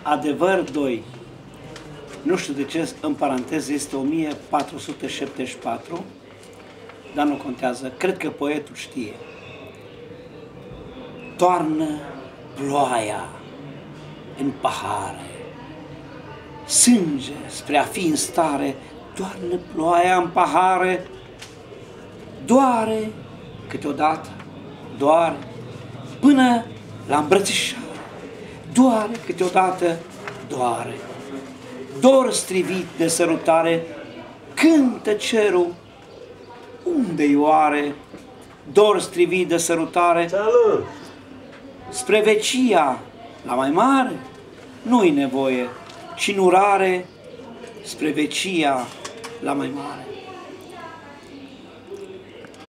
Adevăr 2. Nu știu de ce, în paranteză, este 1474, dar nu contează. Cred că poetul știe. Toarnă ploaia în pahare, sânge spre a fi în stare, toarnă ploaia în pahare, doare câteodată, doare, până la îmbrățișare, doare câteodată, doare. Dor strivit de sărutare, cântă cerul, unde-i oare? Dor strivit de sărutare, Salut! spre vecia la mai mare, nu-i nevoie, ci în urare, spre vecia la mai mare.